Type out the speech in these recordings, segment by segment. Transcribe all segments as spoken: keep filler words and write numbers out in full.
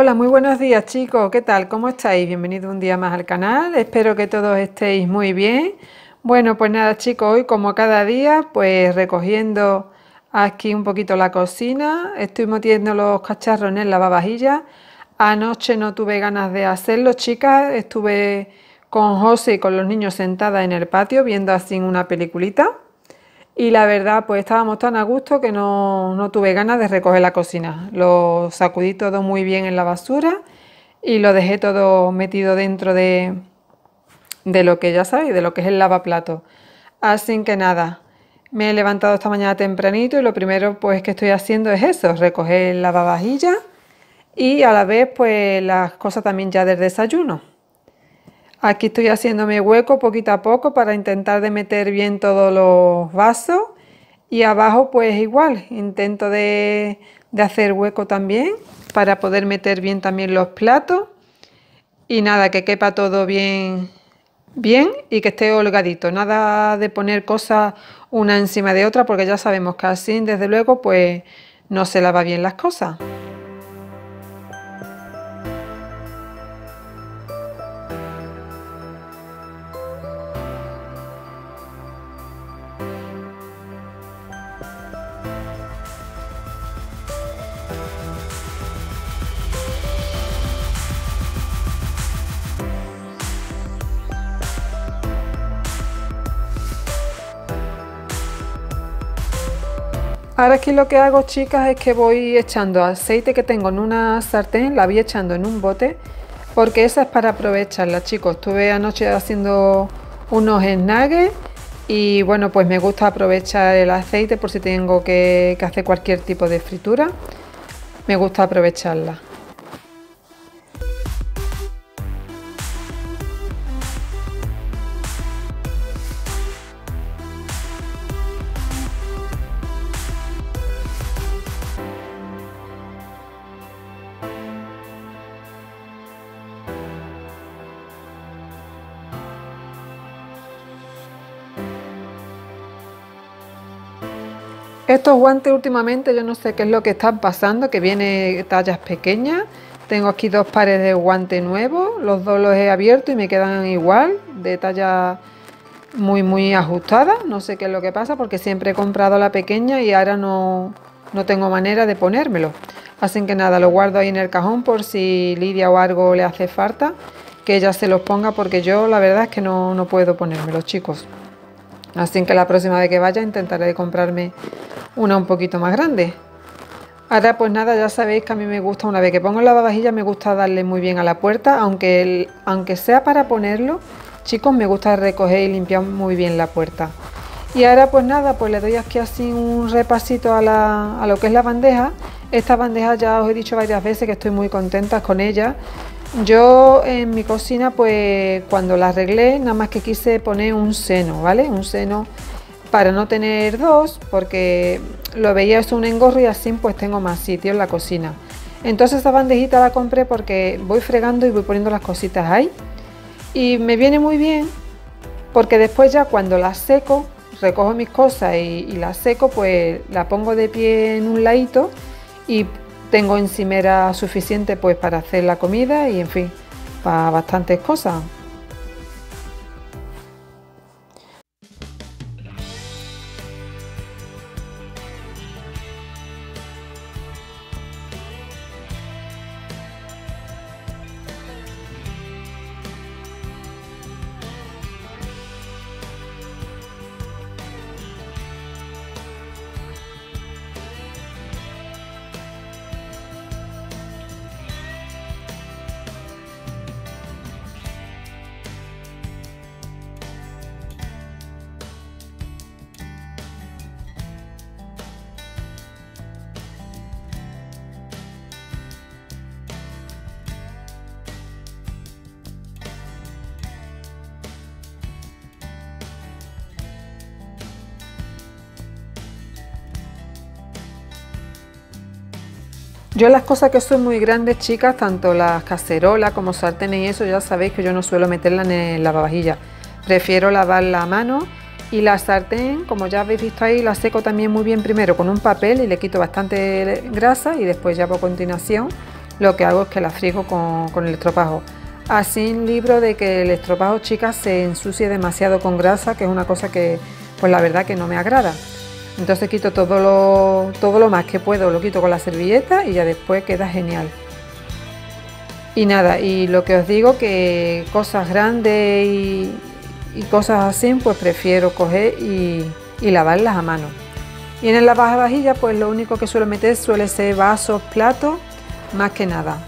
Hola, muy buenos días chicos, ¿qué tal? ¿Cómo estáis? Bienvenidos un día más al canal, espero que todos estéis muy bien. Bueno, pues nada chicos, hoy como cada día, pues recogiendo aquí un poquito la cocina, estoy metiendo los cacharros en el lavavajillas. Anoche no tuve ganas de hacerlo, chicas, estuve con José y con los niños sentada en el patio viendo así una peliculita. Y la verdad, pues estábamos tan a gusto que no, no tuve ganas de recoger la cocina. Lo sacudí todo muy bien en la basura y lo dejé todo metido dentro de, de lo que ya sabéis, de lo que es el lavaplatos. Así que nada, me he levantado esta mañana tempranito y lo primero pues que estoy haciendo es eso, recoger el lavavajillas y a la vez pues las cosas también ya del desayuno. Aquí estoy haciéndome hueco poquito a poco para intentar de meter bien todos los vasos y abajo pues igual, intento de, de hacer hueco también para poder meter bien también los platos y nada, que quepa todo bien, bien y que esté holgadito, nada de poner cosas una encima de otra porque ya sabemos que así desde luego pues no se lava bien las cosas. Ahora aquí lo que hago, chicas, es que voy echando aceite que tengo en una sartén, la voy echando en un bote, porque esa es para aprovecharla, chicos. Estuve anoche haciendo unos nuggets y bueno, pues me gusta aprovechar el aceite por si tengo que, que hacer cualquier tipo de fritura. Me gusta aprovecharla. Estos guantes últimamente yo no sé qué es lo que están pasando, que viene tallas pequeñas. Tengo aquí dos pares de guantes nuevos, los dos los he abierto y me quedan igual, de talla muy muy ajustada. No sé qué es lo que pasa porque siempre he comprado la pequeña y ahora no, no tengo manera de ponérmelo. Así que nada, lo guardo ahí en el cajón por si Lidia o algo le hace falta, que ella se los ponga porque yo la verdad es que no, no puedo ponérmelos, chicos. Así que la próxima vez que vaya intentaré comprarme una un poquito más grande. Ahora pues nada, ya sabéis que a mí me gusta, una vez que pongo el lavavajillas me gusta darle muy bien a la puerta, aunque, el, aunque sea para ponerlo, chicos, me gusta recoger y limpiar muy bien la puerta. Y ahora pues nada, pues le doy aquí así un repasito a, la, a lo que es la bandeja. Esta bandeja ya os he dicho varias veces que estoy muy contenta con ella. Yo en mi cocina pues cuando la arreglé nada más que quise poner un seno, ¿vale? Un seno para no tener dos, porque lo veía eso un engorro y así pues tengo más sitio en la cocina. Entonces esta bandejita la compré porque voy fregando y voy poniendo las cositas ahí. Y me viene muy bien porque después ya cuando las seco, recojo mis cosas y, y las seco, pues la pongo de pie en un ladito y tengo encimera suficiente pues para hacer la comida y en fin, para bastantes cosas. Yo las cosas que son muy grandes, chicas, tanto las cacerolas como sartenes y eso, ya sabéis que yo no suelo meterla en el lavavajillas. Prefiero lavarla a mano y la sartén, como ya habéis visto ahí, la seco también muy bien primero con un papel y le quito bastante grasa y después ya por continuación lo que hago es que la friego con, con el estropajo. Así libro de que el estropajo, chicas, se ensucie demasiado con grasa, que es una cosa que pues la verdad que no me agrada. Entonces quito todo lo, todo lo más que puedo, lo quito con la servilleta y ya después queda genial. Y nada, y lo que os digo, que cosas grandes y, y cosas así, pues prefiero coger y, y lavarlas a mano. Y en el lavavajillas, pues lo único que suelo meter suele ser vasos, platos, más que nada.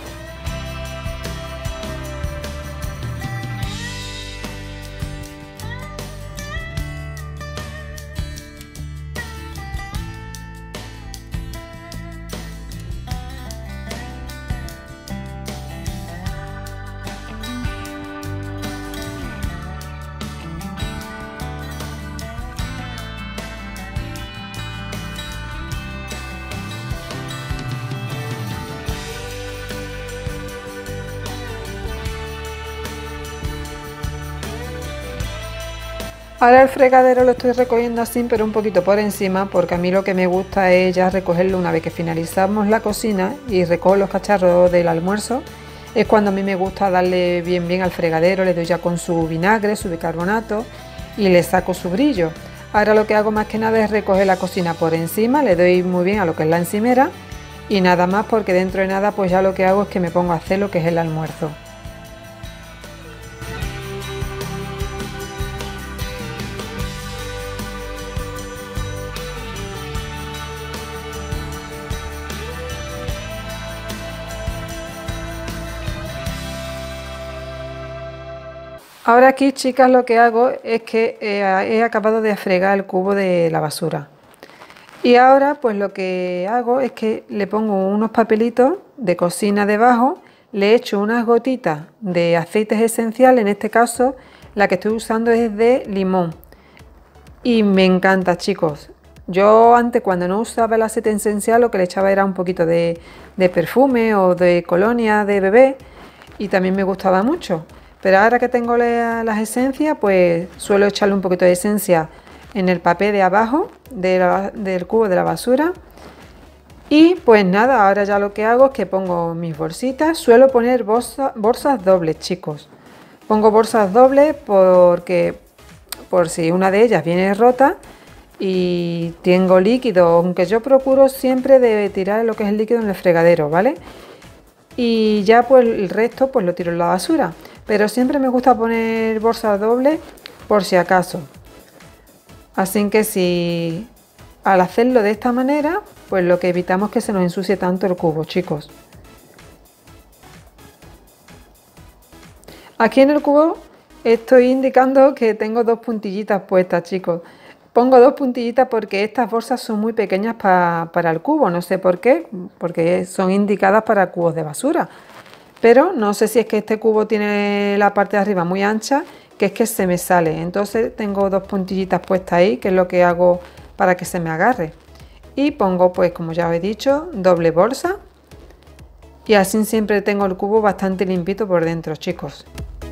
Ahora el fregadero lo estoy recogiendo así, pero un poquito por encima, porque a mí lo que me gusta es ya recogerlo una vez que finalizamos la cocina y recojo los cacharros del almuerzo. Es cuando a mí me gusta darle bien bien al fregadero, le doy ya con su vinagre, su bicarbonato y le saco su brillo. Ahora lo que hago más que nada es recoger la cocina por encima, le doy muy bien a lo que es la encimera y nada más, porque dentro de nada pues ya lo que hago es que me pongo a hacer lo que es el almuerzo. Ahora aquí, chicas, lo que hago es que eh, he acabado de fregar el cubo de la basura. Y ahora pues lo que hago es que le pongo unos papelitos de cocina debajo, le echo unas gotitas de aceites esenciales, en este caso la que estoy usando es de limón. Y me encanta, chicos. Yo antes, cuando no usaba el aceite esencial, lo que le echaba era un poquito de, de perfume o de colonia de bebé y también me gustaba mucho. Pero ahora que tengo las esencias, pues suelo echarle un poquito de esencia en el papel de abajo de la, del cubo de la basura. Y pues nada, ahora ya lo que hago es que pongo mis bolsitas. Suelo poner bolsa, bolsas dobles, chicos. Pongo bolsas dobles porque por si una de ellas viene rota y tengo líquido, aunque yo procuro siempre de tirar lo que es el líquido en el fregadero, ¿vale? Y ya pues el resto pues lo tiro en la basura. Pero siempre me gusta poner bolsas dobles por si acaso. Así que si al hacerlo de esta manera, pues lo que evitamos es que se nos ensucie tanto el cubo, chicos. Aquí en el cubo estoy indicando que tengo dos puntillitas puestas, chicos. Pongo dos puntillitas porque estas bolsas son muy pequeñas pa, para el cubo, no sé por qué, porque son indicadas para cubos de basura. Pero no sé si es que este cubo tiene la parte de arriba muy ancha, que es que se me sale. Entonces tengo dos puntillitas puestas ahí, que es lo que hago para que se me agarre. Y pongo, pues como ya os he dicho, doble bolsa. Y así siempre tengo el cubo bastante limpito por dentro, chicos.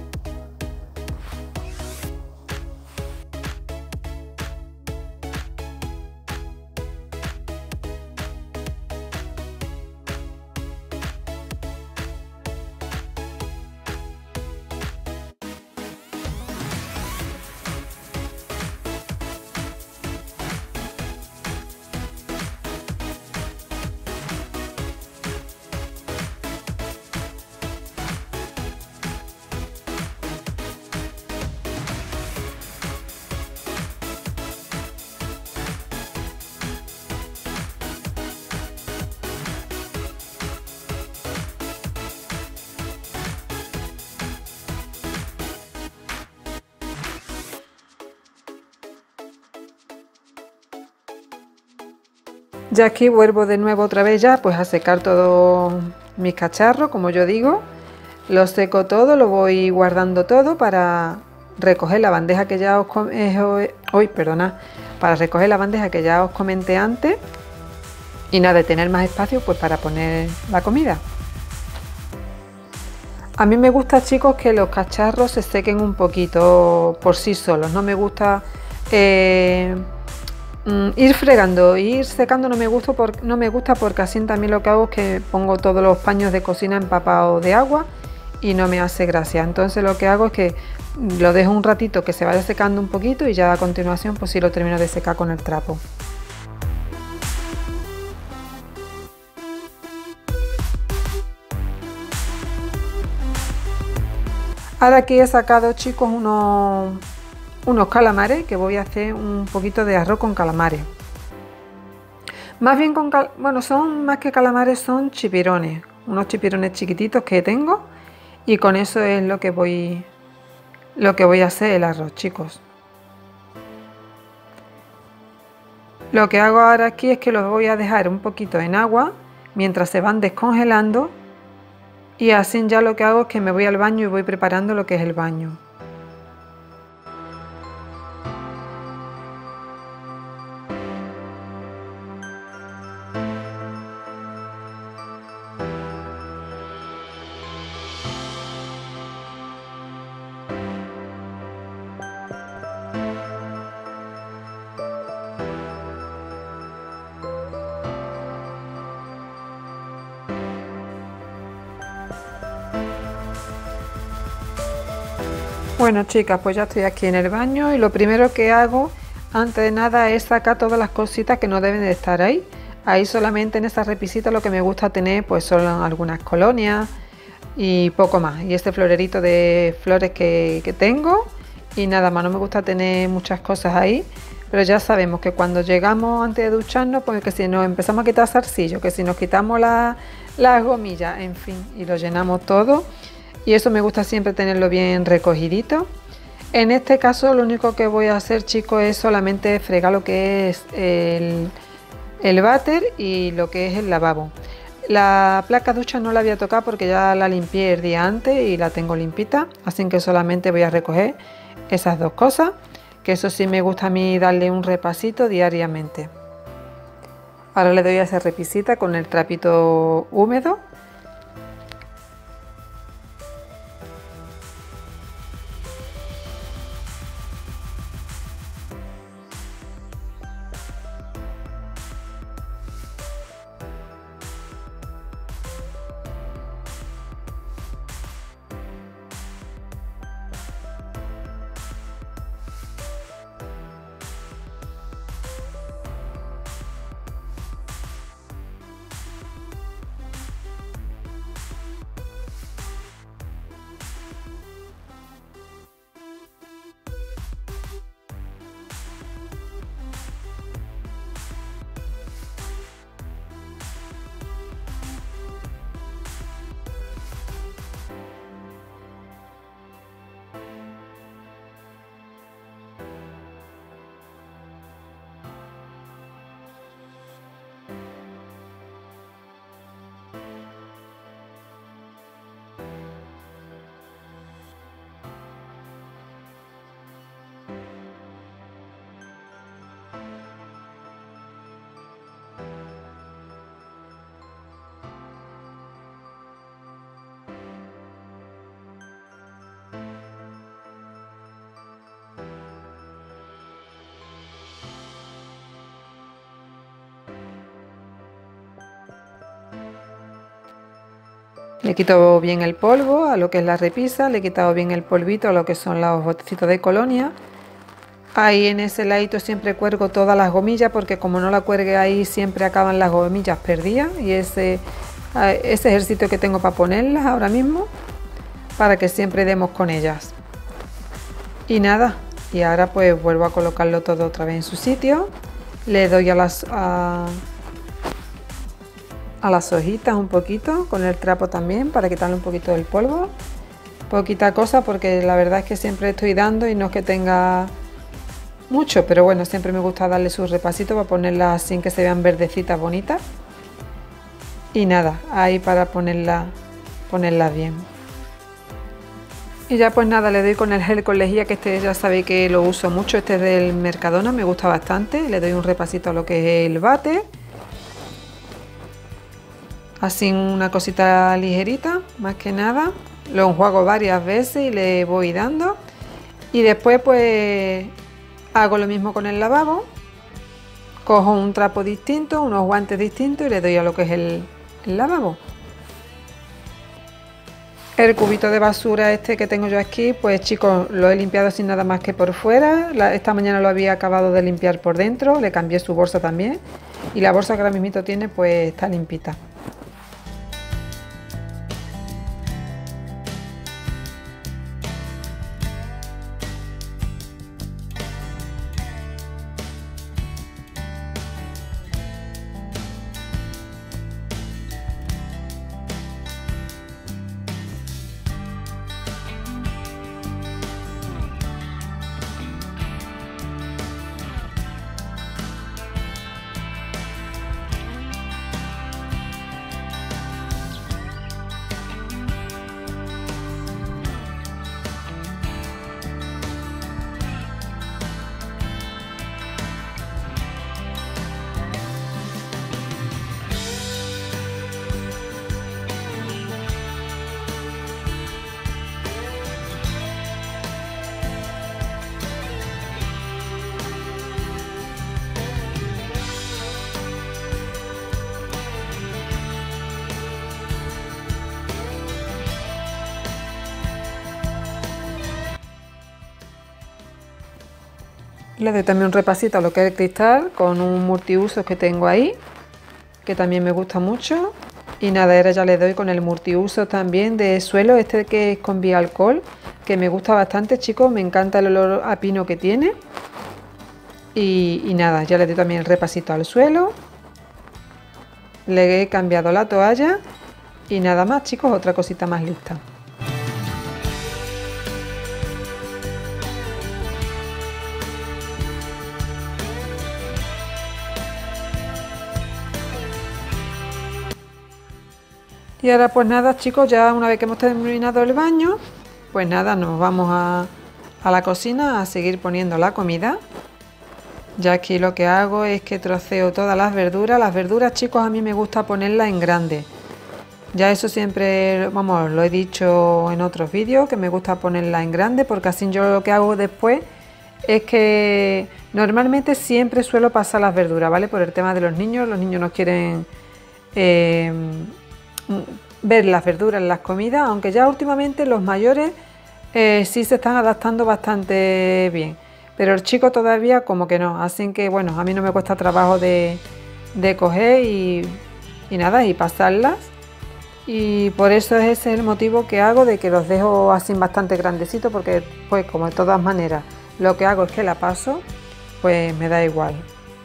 Ya aquí vuelvo de nuevo otra vez ya pues a secar todos mis cacharros, como yo digo. Lo seco todo, lo voy guardando todo para recoger la bandeja que ya os eh, hoy, perdona, para recoger la bandeja que ya os comenté antes. Y nada, de tener más espacio pues para poner la comida. A mí me gusta, chicos, que los cacharros se sequen un poquito por sí solos. No me gusta eh, mm, ir fregando, ir secando no me gusta, por, no me gusta porque así también lo que hago es que pongo todos los paños de cocina empapados de agua y no me hace gracia. Entonces lo que hago es que lo dejo un ratito que se vaya secando un poquito y ya a continuación pues sí lo termino de secar con el trapo. Ahora aquí he sacado, chicos, unos, unos calamares que voy a hacer un poquito de arroz con calamares. Más bien con, cal bueno, son más que calamares, son chipirones, unos chipirones chiquititos que tengo y con eso es lo que voy, lo que voy a hacer el arroz, chicos. Lo que hago ahora aquí es que los voy a dejar un poquito en agua mientras se van descongelando. Y así ya lo que hago es que me voy al baño y voy preparando lo que es el baño. Bueno, chicas, pues ya estoy aquí en el baño y lo primero que hago antes de nada es sacar todas las cositas que no deben de estar ahí. Ahí solamente en esta repisita lo que me gusta tener pues son algunas colonias y poco más. Y este florerito de flores que, que tengo y nada más, no me gusta tener muchas cosas ahí. Pero ya sabemos que cuando llegamos antes de ducharnos, pues que si nos empezamos a quitar zarcillo, que si nos quitamos la, las gomillas, en fin, y lo llenamos todo. Y eso me gusta siempre tenerlo bien recogidito. En este caso lo único que voy a hacer, chicos, es solamente fregar lo que es el, el váter y lo que es el lavabo. La placa ducha no la voy a tocar porque ya la limpié el día antes y la tengo limpita, así que solamente voy a recoger esas dos cosas, que eso sí me gusta a mí darle un repasito diariamente. Ahora le doy a esa repisita con el trapito húmedo. Le he quitado bien el polvo a lo que es la repisa, le he quitado bien el polvito a lo que son los botecitos de colonia. Ahí en ese ladito siempre cuelgo todas las gomillas porque como no la cuelgue ahí siempre acaban las gomillas perdidas y ese, ese es el sitio que tengo para ponerlas ahora mismo para que siempre demos con ellas. Y nada, y ahora pues vuelvo a colocarlo todo otra vez en su sitio. Le doy a las... A, a las hojitas un poquito con el trapo también para quitarle un poquito del polvo, poquita cosa porque la verdad es que siempre estoy dando y no es que tenga mucho, pero bueno, siempre me gusta darle su repasito para ponerlas así que se vean verdecitas bonitas y nada, ahí para ponerla ponerlas bien. Y ya pues nada, le doy con el gel con lejía, que este ya sabéis que lo uso mucho, este es del Mercadona, me gusta bastante, le doy un repasito a lo que es el bate. Así una cosita ligerita, más que nada. Lo enjuago varias veces y le voy dando. Y después pues hago lo mismo con el lavabo. Cojo un trapo distinto, unos guantes distintos y le doy a lo que es el, el lavabo. El cubito de basura este que tengo yo aquí, pues chicos, lo he limpiado sin nada más que por fuera. La, esta mañana lo había acabado de limpiar por dentro, le cambié su bolsa también. Y la bolsa que ahora mismo tiene, pues está limpita. Le doy también un repasito a lo que es el cristal con un multiusos que tengo ahí, que también me gusta mucho. Y nada, ahora ya le doy con el multiuso también de suelo, este que es con bialcohol, que me gusta bastante, chicos, me encanta el olor a pino que tiene. Y, y nada, ya le doy también el repasito al suelo. Le he cambiado la toalla y nada más, chicos, otra cosita más lista. Y ahora pues nada, chicos, ya una vez que hemos terminado el baño, pues nada, nos vamos a, a la cocina a seguir poniendo la comida. Ya aquí lo que hago es que troceo todas las verduras. Las verduras, chicos, a mí me gusta ponerlas en grande. Ya eso siempre, vamos, lo he dicho en otros vídeos, que me gusta ponerlas en grande, porque así yo lo que hago después es que normalmente siempre suelo pasar las verduras, ¿vale? Por el tema de los niños, los niños no quieren eh, ver las verduras en las comidas, aunque ya últimamente los mayores eh, sí se están adaptando bastante bien, pero el chico todavía como que no, así que bueno, a mí no me cuesta trabajo de, de coger y, y nada, y pasarlas, y por eso ese es el motivo que hago de que los dejo así bastante grandecitos, porque pues como de todas maneras lo que hago es que la paso, pues me da igual.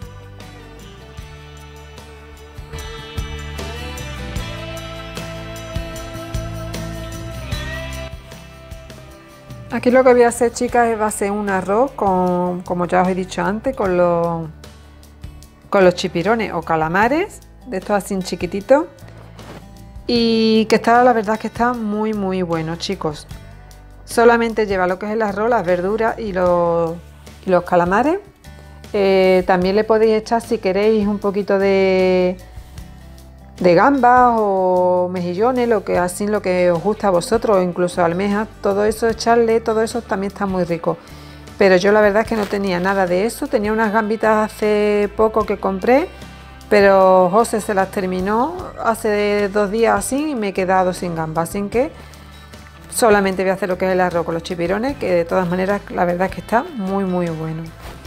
Aquí lo que voy a hacer, chicas, va a ser un arroz con, como ya os he dicho antes, con los, con los chipirones o calamares, de estos así chiquititos. Y que está, la verdad es que está muy muy bueno, chicos. Solamente lleva lo que es el arroz, las verduras y los, y los calamares. Eh, también le podéis echar, si queréis, un poquito de... de gambas o mejillones, lo que así lo que os gusta a vosotros, o incluso almejas, todo eso, echarle, todo eso también está muy rico. Pero yo la verdad es que no tenía nada de eso, tenía unas gambitas hace poco que compré, pero José se las terminó hace dos días así y me he quedado sin gambas, así que solamente voy a hacer lo que es el arroz con los chipirones, que de todas maneras la verdad es que está muy muy bueno.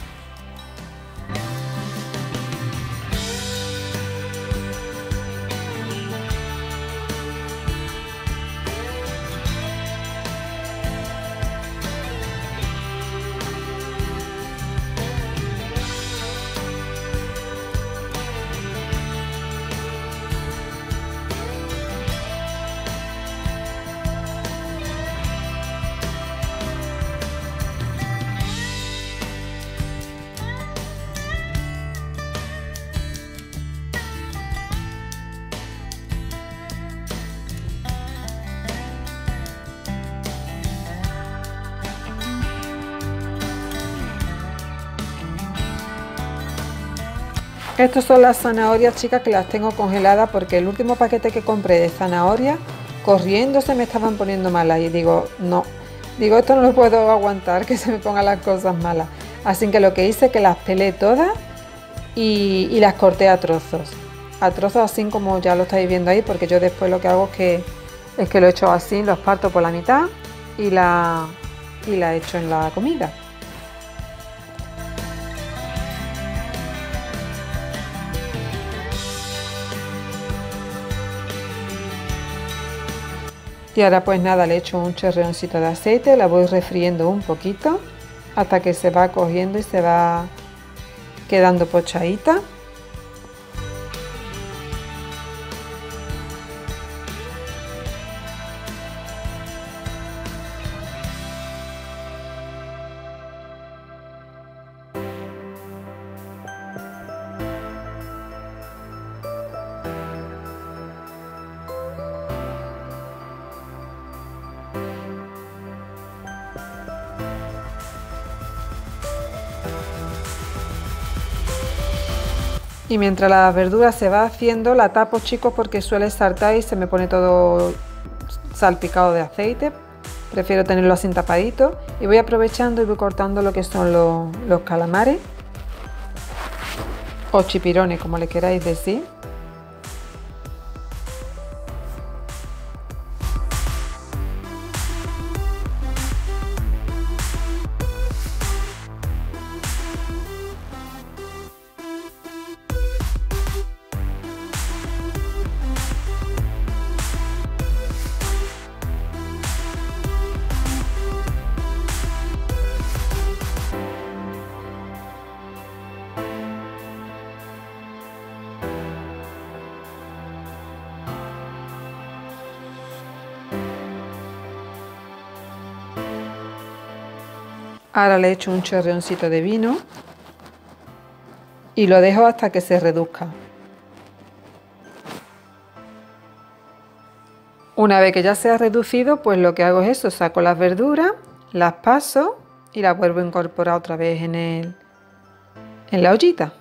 Estas son las zanahorias, chicas, que las tengo congeladas porque el último paquete que compré de zanahorias, corriendo se me estaban poniendo malas y digo, no, digo, esto no lo puedo aguantar, que se me pongan las cosas malas. Así que lo que hice es que las pelé todas y, y las corté a trozos. A trozos así como ya lo estáis viendo ahí, porque yo después lo que hago es que, es que lo echo así, los parto por la mitad y la, y la echo en la comida. Y ahora pues nada, le echo un chorreoncito de aceite, la voy refriendo un poquito hasta que se va cogiendo y se va quedando pochadita. Y mientras la verdura se va haciendo, la tapo, chicos, porque suele saltar y se me pone todo salpicado de aceite. Prefiero tenerlo así tapadito. Y voy aprovechando y voy cortando lo que son los, los calamares o chipirones, como le queráis decir. Ahora le echo un chorreoncito de vino y lo dejo hasta que se reduzca. Una vez que ya se ha reducido, pues lo que hago es eso, saco las verduras, las paso y las vuelvo a incorporar otra vez en, el, en la ollita.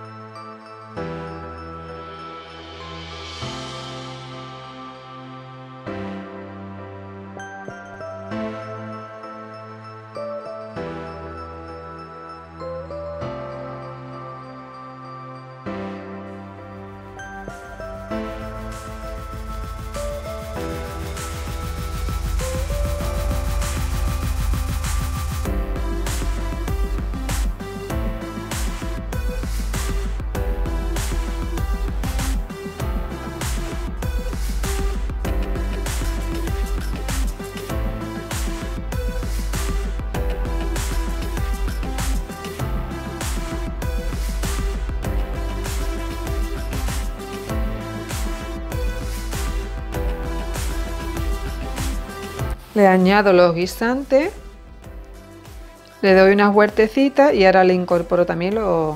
Le añado los guisantes, le doy unas vueltecitas y ahora le incorporo también los,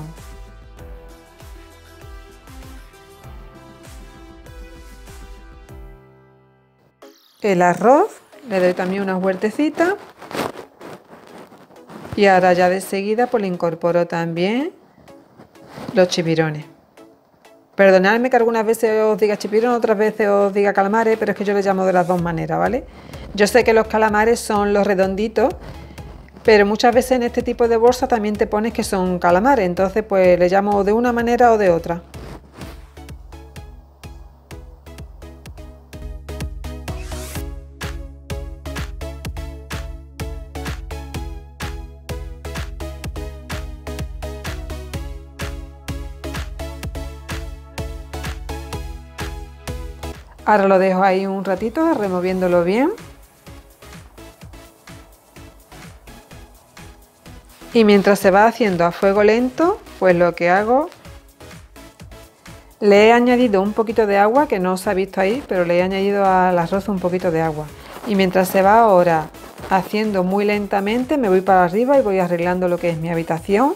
el arroz, le doy también unas vueltecitas y ahora ya de seguida pues le incorporo también los chipirones. Perdonadme que algunas veces os diga chipirón, otras veces os diga calamares, pero es que yo les llamo de las dos maneras, ¿vale? Yo sé que los calamares son los redonditos, pero muchas veces en este tipo de bolsa también te pones que son calamares, entonces pues le llamo de una manera o de otra. Ahora lo dejo ahí un ratito removiéndolo bien. Y mientras se va haciendo a fuego lento, pues lo que hago, le he añadido un poquito de agua, que no se ha visto ahí, pero le he añadido al arroz un poquito de agua. Y mientras se va ahora haciendo muy lentamente, me voy para arriba y voy arreglando lo que es mi habitación.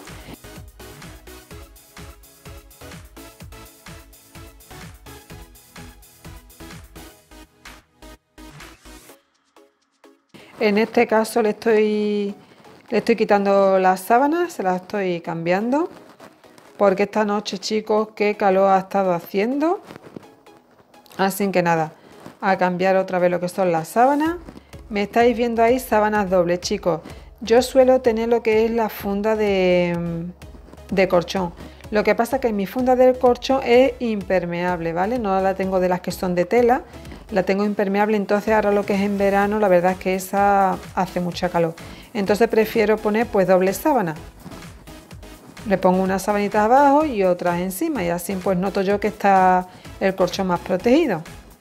En este caso le estoy, le estoy quitando las sábanas, se las estoy cambiando, porque esta noche, chicos, qué calor ha estado haciendo. Así que nada, a cambiar otra vez lo que son las sábanas. Me estáis viendo ahí sábanas dobles, chicos. Yo suelo tener lo que es la funda de, de colchón. Lo que pasa es que mi funda del colchón es impermeable, ¿vale? No la tengo de las que son de tela, la tengo impermeable, entonces ahora lo que es en verano, la verdad es que esa hace mucha calor. Entonces prefiero poner pues doble sábana. Le pongo unas sabanitas abajo y otras encima y así pues noto yo que está el colchón más protegido.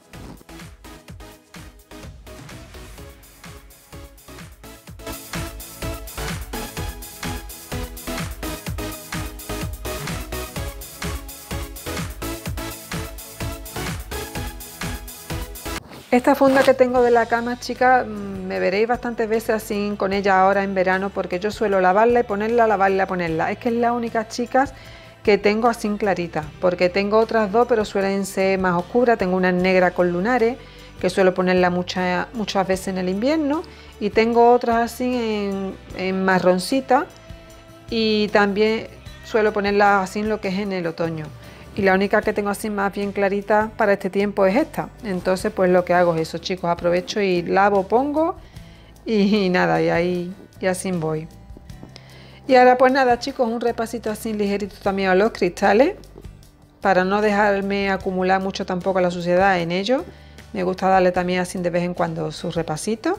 Esta funda que tengo de la cama, chicas, me veréis bastantes veces así con ella ahora en verano porque yo suelo lavarla y ponerla, lavarla y ponerla. Es que es la única, chicas, que tengo así clarita, porque tengo otras dos pero suelen ser más oscuras. Tengo una negra con lunares que suelo ponerla muchas, muchas veces en el invierno y tengo otras así en, en marroncita y también suelo ponerla así en lo que es en el otoño. Y la única que tengo así más bien clarita para este tiempo es esta. Entonces pues lo que hago es eso, chicos, aprovecho y lavo, pongo y, y nada, y ahí y así voy. Y ahora pues nada, chicos, un repasito así ligerito también a los cristales, para no dejarme acumular mucho tampoco la suciedad en ellos. Me gusta darle también así de vez en cuando su repasito.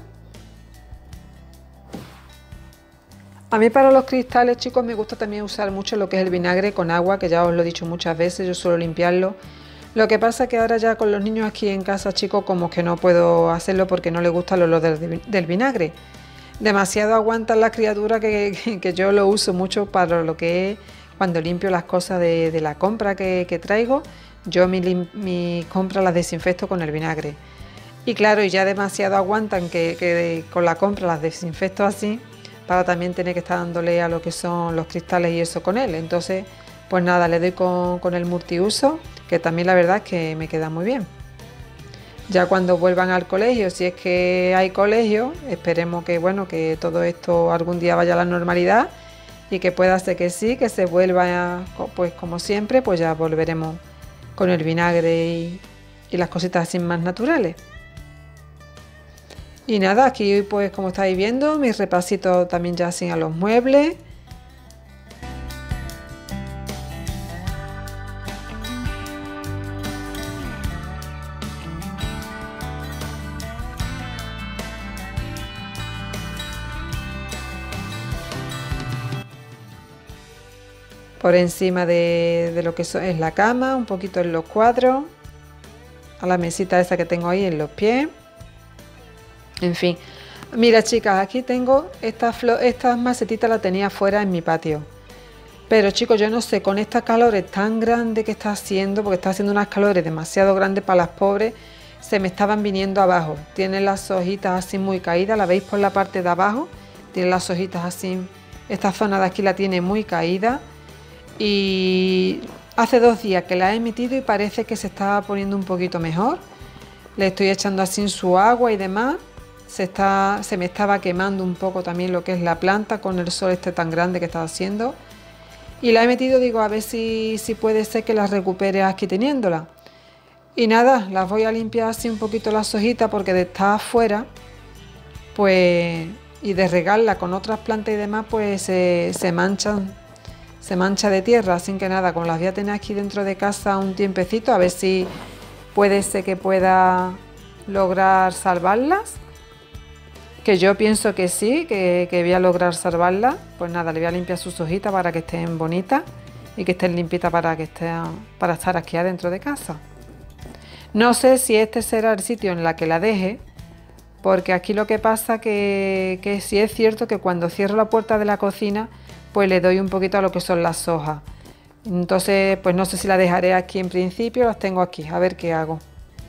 A mí para los cristales, chicos, me gusta también usar mucho lo que es el vinagre con agua, que ya os lo he dicho muchas veces, yo suelo limpiarlo. Lo que pasa es que ahora ya con los niños aquí en casa, chicos, como que no puedo hacerlo porque no les gusta el olor del, del vinagre. Demasiado aguantan las criaturas que, que, que yo lo uso mucho para lo que es cuando limpio las cosas de, de la compra que, que traigo. Yo mi, mi compra las desinfecto con el vinagre. Y claro, y ya demasiado aguantan que, que con la compra las desinfecto así, para también tener que estar dándole a lo que son los cristales y eso con él. Entonces, pues nada, le doy con, con el multiuso, que también la verdad es que me queda muy bien. Ya cuando vuelvan al colegio, si es que hay colegio, esperemos que bueno, que todo esto algún día vaya a la normalidad y que pueda ser que sí, que se vuelva, pues como siempre, pues ya volveremos con el vinagre y, y las cositas así más naturales. Y nada, aquí pues como estáis viendo, mis repasitos también ya así a los muebles. Por encima de, de lo que es la cama, un poquito en los cuadros, a la mesita esa que tengo ahí en los pies. En fin, mira, chicas, aquí tengo estas estas macetitas, las tenía fuera en mi patio. Pero chicos, yo no sé, con estas calores tan grandes que está haciendo, porque está haciendo unas calores demasiado grandes para las pobres, se me estaban viniendo abajo. Tiene las hojitas así muy caídas, la veis por la parte de abajo, tiene las hojitas así, esta zona de aquí la tiene muy caída. Y hace dos días que la he metido y parece que se está poniendo un poquito mejor. Le estoy echando así su agua y demás. Se, está, se me estaba quemando un poco también lo que es la planta con el sol este tan grande que está haciendo. Y la he metido, digo, a ver si, si puede ser que la recupere aquí teniéndola. Y nada, las voy a limpiar así un poquito las hojitas porque de estar afuera, pues, y de regarla con otras plantas y demás, pues se, se manchan, se mancha de tierra. Así que nada, como las voy a tener aquí dentro de casa un tiempecito, a ver si puede ser que pueda lograr salvarlas. Que yo pienso que sí, que, que voy a lograr salvarlas. Pues nada, le voy a limpiar sus hojitas para que estén bonitas y que estén limpitas para que estén, para estar aquí adentro de casa. No sé si este será el sitio en la que la deje, porque aquí lo que pasa que, que sí es cierto que cuando cierro la puerta de la cocina, pues le doy un poquito a lo que son las hojas. Entonces, pues no sé si la dejaré aquí en principio, las tengo aquí, a ver qué hago.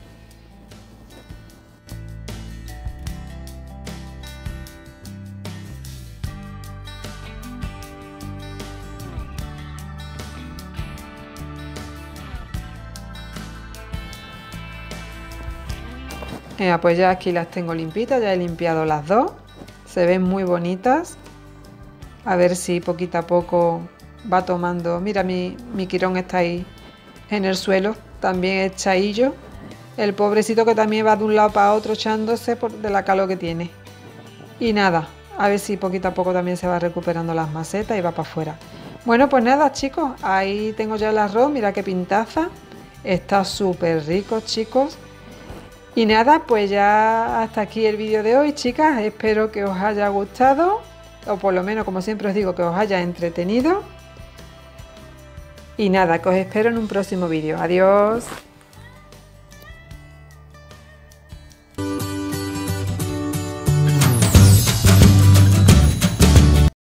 Mira, pues ya aquí las tengo limpitas, ya he limpiado las dos, se ven muy bonitas. A ver si poquito a poco va tomando. Mira, mi, mi quirón está ahí en el suelo, también echadillo. El pobrecito que también va de un lado para otro echándose por de la calor que tiene. Y nada, a ver si poquito a poco también se va recuperando las macetas y va para afuera. Bueno, pues nada, chicos, ahí tengo ya el arroz, mira qué pintaza. Está súper rico, chicos. Y nada, pues ya hasta aquí el vídeo de hoy, chicas. Espero que os haya gustado, o por lo menos, como siempre os digo, que os haya entretenido. Y nada, que os espero en un próximo vídeo. Adiós.